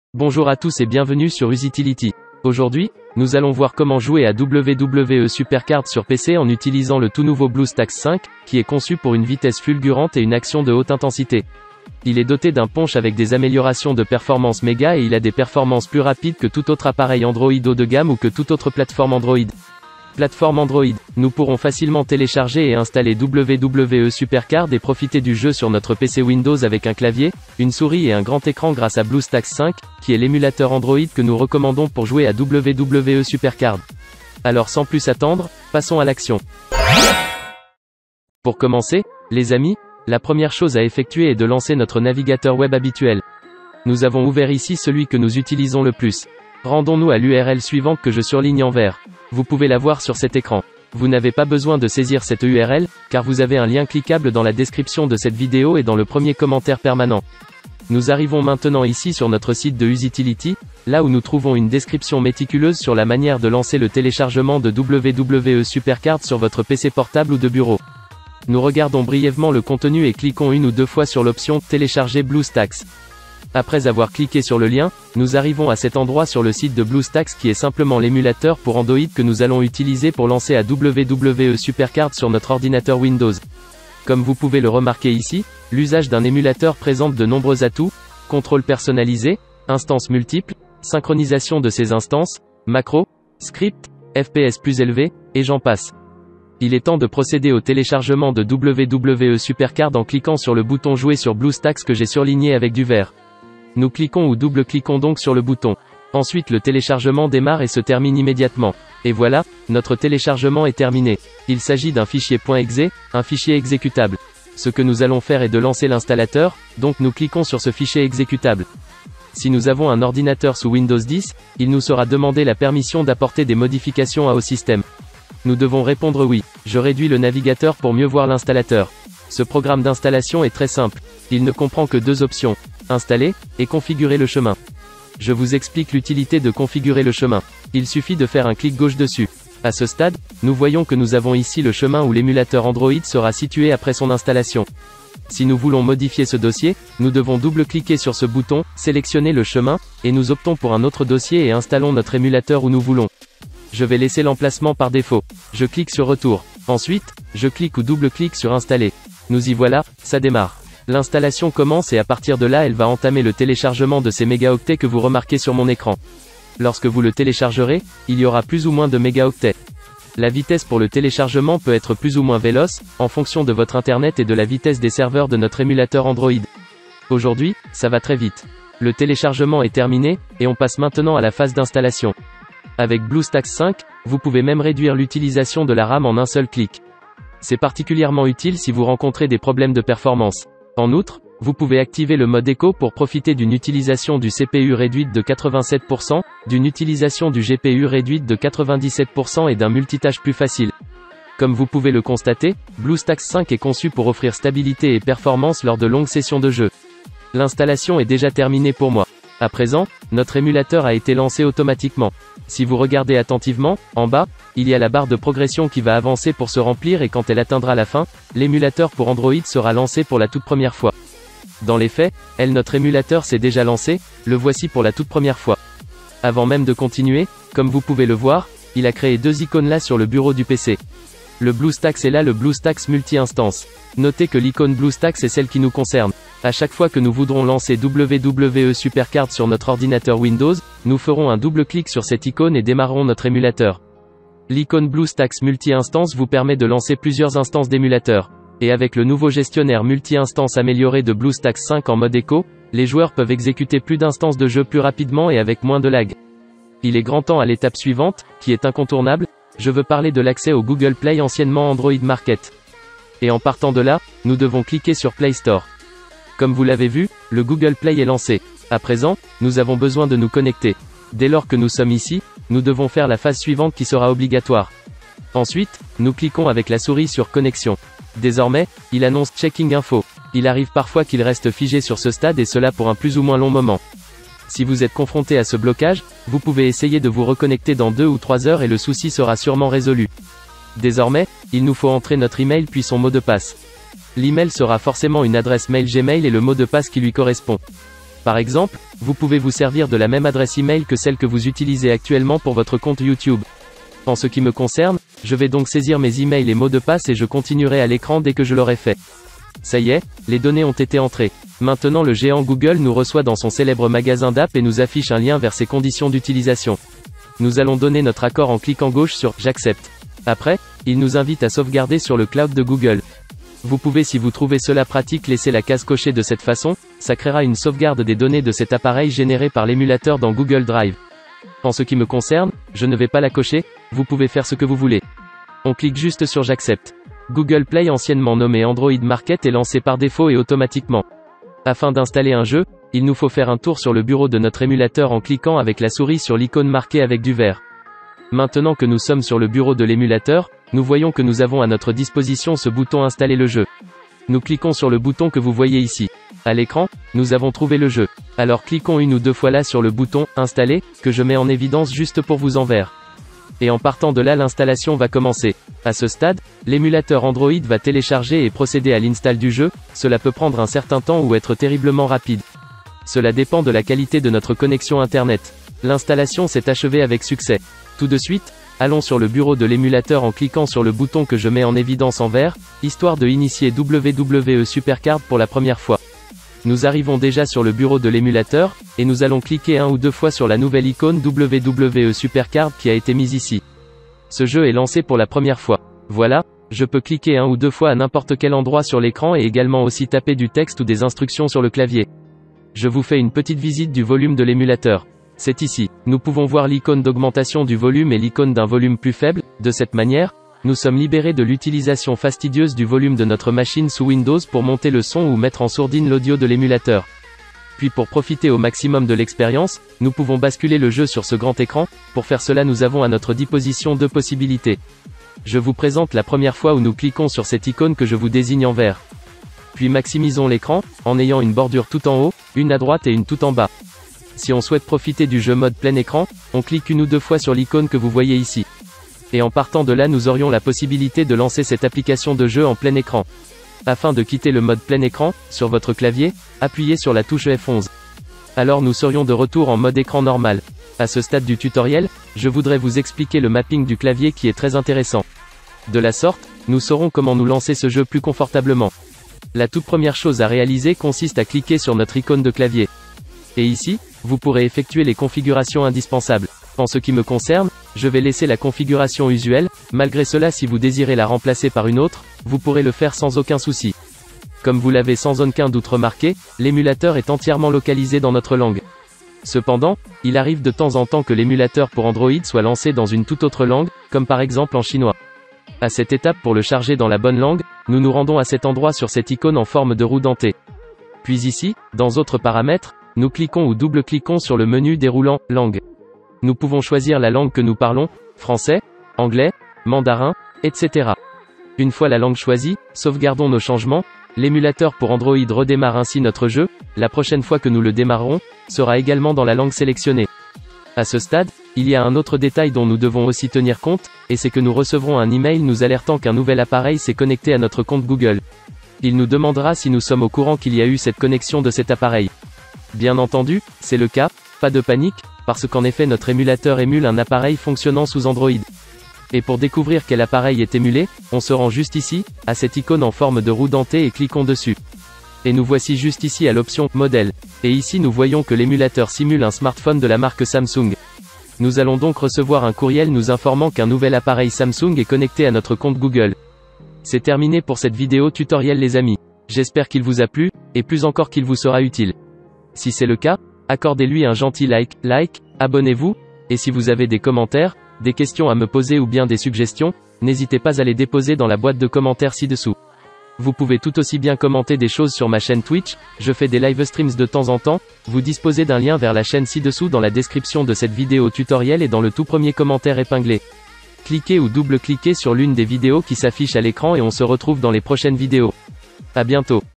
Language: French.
Bonjour à tous et bienvenue sur Usitility. Aujourd'hui, nous allons voir comment jouer à WWE Supercard sur PC en utilisant le tout nouveau BlueStacks 5, qui est conçu pour une vitesse fulgurante et une action de haute intensité. Il est doté d'un punch avec des améliorations de performance méga et il a des performances plus rapides que tout autre appareil Android haut de gamme ou que toute autre plateforme Android. Plateforme Android, nous pourrons facilement télécharger et installer WWE Supercard et profiter du jeu sur notre PC Windows avec un clavier, une souris et un grand écran grâce à BlueStacks 5, qui est l'émulateur Android que nous recommandons pour jouer à WWE Supercard. Alors sans plus attendre, passons à l'action. Pour commencer, les amis, la première chose à effectuer est de lancer notre navigateur web habituel. Nous avons ouvert ici celui que nous utilisons le plus. Rendons-nous à l'URL suivante que je surligne en vert. Vous pouvez la voir sur cet écran. Vous n'avez pas besoin de saisir cette URL, car vous avez un lien cliquable dans la description de cette vidéo et dans le premier commentaire permanent. Nous arrivons maintenant ici sur notre site de Usitility, là où nous trouvons une description méticuleuse sur la manière de lancer le téléchargement de WWE Supercard sur votre PC portable ou de bureau. Nous regardons brièvement le contenu et cliquons une ou deux fois sur l'option « Télécharger BlueStacks ». Après avoir cliqué sur le lien, nous arrivons à cet endroit sur le site de BlueStacks qui est simplement l'émulateur pour Android que nous allons utiliser pour lancer à WWE Supercard sur notre ordinateur Windows. Comme vous pouvez le remarquer ici, l'usage d'un émulateur présente de nombreux atouts: contrôle personnalisé, instances multiples, synchronisation de ces instances, macros, scripts, FPS plus élevés, et j'en passe. Il est temps de procéder au téléchargement de WWE Supercard en cliquant sur le bouton jouer sur BlueStacks que j'ai surligné avec du vert. Nous cliquons ou double-cliquons donc sur le bouton. Ensuite le téléchargement démarre et se termine immédiatement. Et voilà, notre téléchargement est terminé. Il s'agit d'un fichier .exe, un fichier exécutable. Ce que nous allons faire est de lancer l'installateur, donc nous cliquons sur ce fichier exécutable. Si nous avons un ordinateur sous Windows 10, il nous sera demandé la permission d'apporter des modifications au système. Nous devons répondre oui. Je réduis le navigateur pour mieux voir l'installateur. Ce programme d'installation est très simple. Il ne comprend que deux options: installer et configurer le chemin. Je vous explique l'utilité de configurer le chemin. Il suffit de faire un clic gauche dessus. À ce stade, nous voyons que nous avons ici le chemin où l'émulateur Android sera situé après son installation. Si nous voulons modifier ce dossier, nous devons double-cliquer sur ce bouton, sélectionner le chemin, et nous optons pour un autre dossier et installons notre émulateur où nous voulons. Je vais laisser l'emplacement par défaut. Je clique sur retour. Ensuite, je clique ou double-clique sur installer. Nous y voilà, ça démarre. L'installation commence et à partir de là elle va entamer le téléchargement de ces mégaoctets que vous remarquez sur mon écran. Lorsque vous le téléchargerez, il y aura plus ou moins de mégaoctets. La vitesse pour le téléchargement peut être plus ou moins véloce, en fonction de votre internet et de la vitesse des serveurs de notre émulateur Android. Aujourd'hui, ça va très vite. Le téléchargement est terminé, et on passe maintenant à la phase d'installation. Avec BlueStacks 5, vous pouvez même réduire l'utilisation de la RAM en un seul clic. C'est particulièrement utile si vous rencontrez des problèmes de performance. En outre, vous pouvez activer le mode écho pour profiter d'une utilisation du CPU réduite de 87%, d'une utilisation du GPU réduite de 97% et d'un multitâche plus facile. Comme vous pouvez le constater, BlueStacks 5 est conçu pour offrir stabilité et performance lors de longues sessions de jeu. L'installation est déjà terminée pour moi. À présent, notre émulateur a été lancé automatiquement. Si vous regardez attentivement, en bas, il y a la barre de progression qui va avancer pour se remplir et quand elle atteindra la fin, l'émulateur pour Android sera lancé pour la toute première fois. Dans les faits, notre émulateur s'est déjà lancé, le voici pour la toute première fois. Avant même de continuer, comme vous pouvez le voir, il a créé deux icônes là sur le bureau du PC. Le BlueStacks est là, le BlueStacks multi-instance. Notez que l'icône BlueStacks est celle qui nous concerne. À chaque fois que nous voudrons lancer WWE Supercard sur notre ordinateur Windows, nous ferons un double-clic sur cette icône et démarrerons notre émulateur. L'icône BlueStacks multi-instance vous permet de lancer plusieurs instances d'émulateur. Et avec le nouveau gestionnaire multi-instance amélioré de BlueStacks 5 en mode écho, les joueurs peuvent exécuter plus d'instances de jeu plus rapidement et avec moins de lag. Il est grand temps à l'étape suivante, qui est incontournable. Je veux parler de l'accès au Google Play, anciennement Android Market. Et en partant de là, nous devons cliquer sur Play Store. Comme vous l'avez vu, le Google Play est lancé. À présent, nous avons besoin de nous connecter. Dès lors que nous sommes ici, nous devons faire la phase suivante qui sera obligatoire. Ensuite, nous cliquons avec la souris sur Connexion. Désormais, il annonce Checking Info. Il arrive parfois qu'il reste figé sur ce stade et cela pour un plus ou moins long moment. Si vous êtes confronté à ce blocage, vous pouvez essayer de vous reconnecter dans 2 ou 3 heures et le souci sera sûrement résolu. Désormais, il nous faut entrer notre email puis son mot de passe. L'email sera forcément une adresse mail Gmail et le mot de passe qui lui correspond. Par exemple, vous pouvez vous servir de la même adresse email que celle que vous utilisez actuellement pour votre compte YouTube. En ce qui me concerne, je vais donc saisir mes emails et mots de passe et je continuerai à l'écran dès que je l'aurai fait. Ça y est, les données ont été entrées. Maintenant le géant Google nous reçoit dans son célèbre magasin d'app et nous affiche un lien vers ses conditions d'utilisation. Nous allons donner notre accord en cliquant gauche sur « J'accepte ». Après, il nous invite à sauvegarder sur le cloud de Google. Vous pouvez, si vous trouvez cela pratique, laisser la case cochée de cette façon, ça créera une sauvegarde des données de cet appareil générée par l'émulateur dans Google Drive. En ce qui me concerne, je ne vais pas la cocher, vous pouvez faire ce que vous voulez. On clique juste sur j'accepte. Google Play, anciennement nommé Android Market, est lancé par défaut et automatiquement. Afin d'installer un jeu, il nous faut faire un tour sur le bureau de notre émulateur en cliquant avec la souris sur l'icône marquée avec du vert. Maintenant que nous sommes sur le bureau de l'émulateur, nous voyons que nous avons à notre disposition ce bouton installer le jeu. Nous cliquons sur le bouton que vous voyez ici. À l'écran, nous avons trouvé le jeu. Alors cliquons une ou deux fois là sur le bouton installer, que je mets en évidence juste pour vous en vert. Et en partant de là, l'installation va commencer. À ce stade, l'émulateur Android va télécharger et procéder à l'install du jeu, cela peut prendre un certain temps ou être terriblement rapide. Cela dépend de la qualité de notre connexion internet. L'installation s'est achevée avec succès. Tout de suite, allons sur le bureau de l'émulateur en cliquant sur le bouton que je mets en évidence en vert, histoire de initier WWE Supercard pour la première fois. Nous arrivons déjà sur le bureau de l'émulateur, et nous allons cliquer un ou deux fois sur la nouvelle icône WWE Supercard qui a été mise ici. Ce jeu est lancé pour la première fois. Voilà, je peux cliquer un ou deux fois à n'importe quel endroit sur l'écran et également aussi taper du texte ou des instructions sur le clavier. Je vous fais une petite visite du volume de l'émulateur. C'est ici. Nous pouvons voir l'icône d'augmentation du volume et l'icône d'un volume plus faible. De cette manière, nous sommes libérés de l'utilisation fastidieuse du volume de notre machine sous Windows pour monter le son ou mettre en sourdine l'audio de l'émulateur. Puis pour profiter au maximum de l'expérience, nous pouvons basculer le jeu sur ce grand écran. Pour faire cela, nous avons à notre disposition deux possibilités. Je vous présente la première fois où nous cliquons sur cette icône que je vous désigne en vert. Puis maximisons l'écran, en ayant une bordure tout en haut, une à droite et une tout en bas. Si on souhaite profiter du jeu mode plein écran, on clique une ou deux fois sur l'icône que vous voyez ici. Et en partant de là, nous aurions la possibilité de lancer cette application de jeu en plein écran. Afin de quitter le mode plein écran, sur votre clavier, appuyez sur la touche F11. Alors nous serions de retour en mode écran normal. À ce stade du tutoriel, je voudrais vous expliquer le mapping du clavier qui est très intéressant. De la sorte, nous saurons comment nous lancer ce jeu plus confortablement. La toute première chose à réaliser consiste à cliquer sur notre icône de clavier. Et ici, vous pourrez effectuer les configurations indispensables. En ce qui me concerne, je vais laisser la configuration usuelle. Malgré cela, si vous désirez la remplacer par une autre, vous pourrez le faire sans aucun souci. Comme vous l'avez sans aucun doute remarqué, l'émulateur est entièrement localisé dans notre langue. Cependant, il arrive de temps en temps que l'émulateur pour Android soit lancé dans une toute autre langue, comme par exemple en chinois. À cette étape, pour le charger dans la bonne langue, nous nous rendons à cet endroit sur cette icône en forme de roue dentée. Puis ici, dans Autres paramètres, nous cliquons ou double-cliquons sur le menu déroulant « Langue ». Nous pouvons choisir la langue que nous parlons, français, anglais, mandarin, etc. Une fois la langue choisie, sauvegardons nos changements. L'émulateur pour Android redémarre ainsi notre jeu. La prochaine fois que nous le démarrerons, sera également dans la langue sélectionnée. À ce stade, il y a un autre détail dont nous devons aussi tenir compte, et c'est que nous recevrons un email nous alertant qu'un nouvel appareil s'est connecté à notre compte Google. Il nous demandera si nous sommes au courant qu'il y a eu cette connexion de cet appareil. Bien entendu, c'est le cas, pas de panique, parce qu'en effet notre émulateur émule un appareil fonctionnant sous Android. Et pour découvrir quel appareil est émulé, on se rend juste ici, à cette icône en forme de roue dentée et cliquons dessus. Et nous voici juste ici à l'option « Modèle ». Et ici nous voyons que l'émulateur simule un smartphone de la marque Samsung. Nous allons donc recevoir un courriel nous informant qu'un nouvel appareil Samsung est connecté à notre compte Google. C'est terminé pour cette vidéo tutoriel les amis. J'espère qu'il vous a plu, et plus encore qu'il vous sera utile. Si c'est le cas, accordez-lui un gentil like, abonnez-vous, et si vous avez des commentaires, des questions à me poser ou bien des suggestions, n'hésitez pas à les déposer dans la boîte de commentaires ci-dessous. Vous pouvez tout aussi bien commenter des choses sur ma chaîne Twitch, je fais des live streams de temps en temps, vous disposez d'un lien vers la chaîne ci-dessous dans la description de cette vidéo tutoriel et dans le tout premier commentaire épinglé. Cliquez ou double-cliquez sur l'une des vidéos qui s'affichent à l'écran et on se retrouve dans les prochaines vidéos. À bientôt.